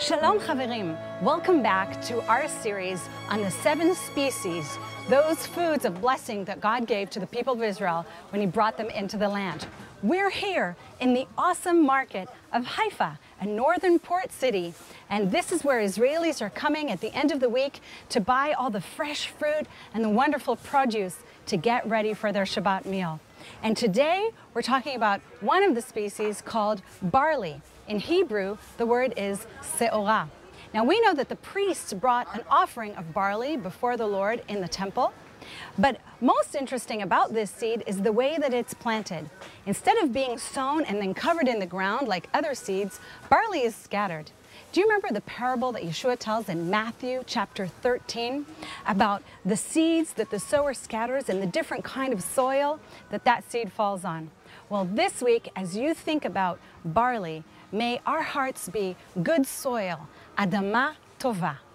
Shalom Chaverim, welcome back to our series on the 7 species, those foods of blessing that God gave to the people of Israel when He brought them into the land. We're here in the awesome market of Haifa, a northern port city, and this is where Israelis are coming at the end of the week to buy all the fresh fruit and the wonderful produce to get ready for their Shabbat meal. And today we're talking about one of the species called barley. In Hebrew, the word is seorah. Now we know that the priests brought an offering of barley before the Lord in the temple, but most interesting about this seed is the way that it's planted. Instead of being sown and then covered in the ground like other seeds, barley is scattered. Do you remember the parable that Yeshua tells in Matthew chapter 13 about the seeds that the sower scatters and the different kind of soil that seed falls on? Well, this week, as you think about barley, may our hearts be good soil, adama tova.